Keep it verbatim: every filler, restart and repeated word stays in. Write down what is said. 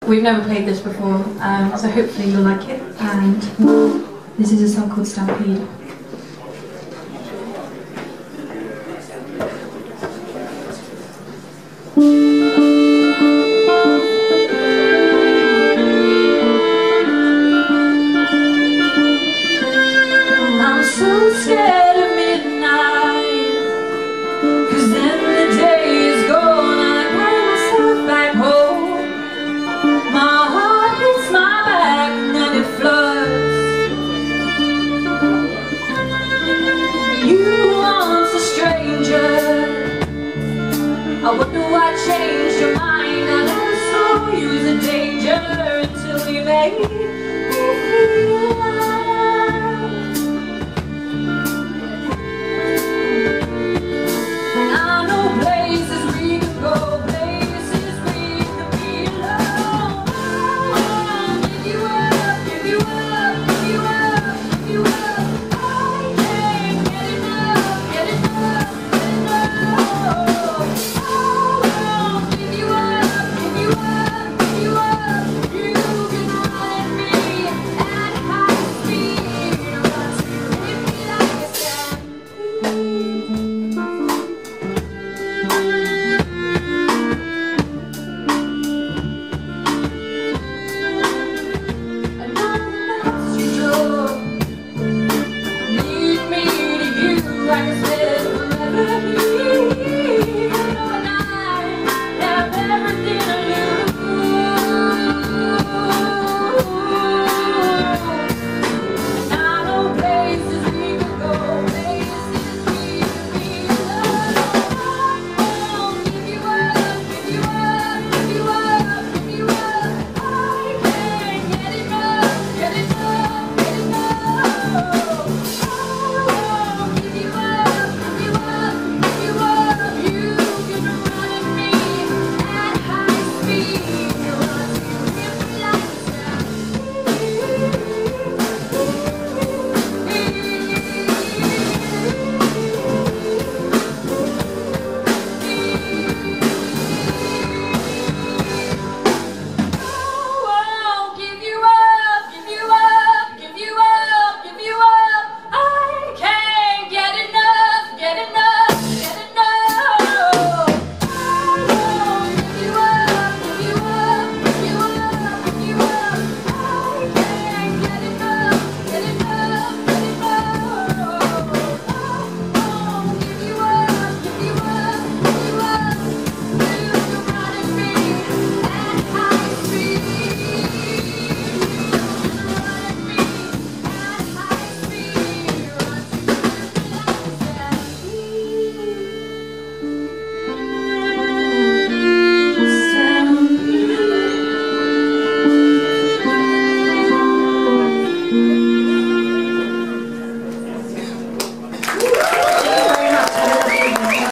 We've never played this before, um, so hopefully you'll like it. And this is a song called Stampede. I'm so scared of midnight, 'cause then the day is gone. I carry myself back home. My heart hits my back and then it floods. You once a stranger, I wonder what changed your mind. I never saw you as a danger until you made